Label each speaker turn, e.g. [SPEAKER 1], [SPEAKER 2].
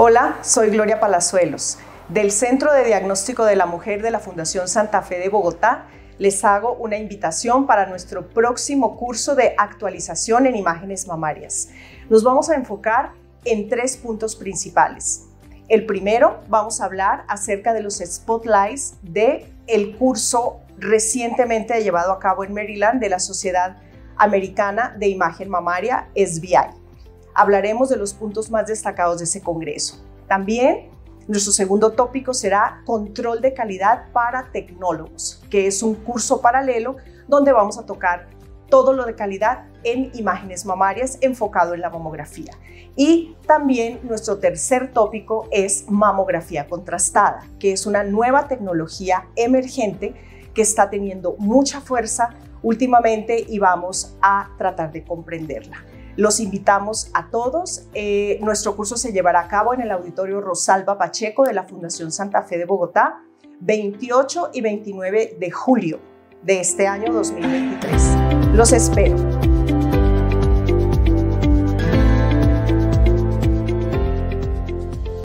[SPEAKER 1] Hola, soy Gloria Palazuelos, del Centro de Diagnóstico de la Mujer de la Fundación Santa Fe de Bogotá. Les hago una invitación para nuestro próximo curso de actualización en imágenes mamarias. Nos vamos a enfocar en 3 puntos principales. El primero, vamos a hablar acerca de los spotlights del curso recientemente llevado a cabo en Maryland de la Sociedad Americana de Imagen Mamaria, SBI. Hablaremos de los puntos más destacados de ese congreso. También nuestro segundo tópico será control de calidad para tecnólogos, que es un curso paralelo donde vamos a tocar todo lo de calidad en imágenes mamarias enfocado en la mamografía. Y también nuestro tercer tópico es mamografía contrastada, que es una nueva tecnología emergente que está teniendo mucha fuerza últimamente y vamos a tratar de comprenderla. Los invitamos a todos. Nuestro curso se llevará a cabo en el Auditorio Rosalba Pacheco de la Fundación Santa Fe de Bogotá, 28 y 29 de julio de este año 2023. Los espero.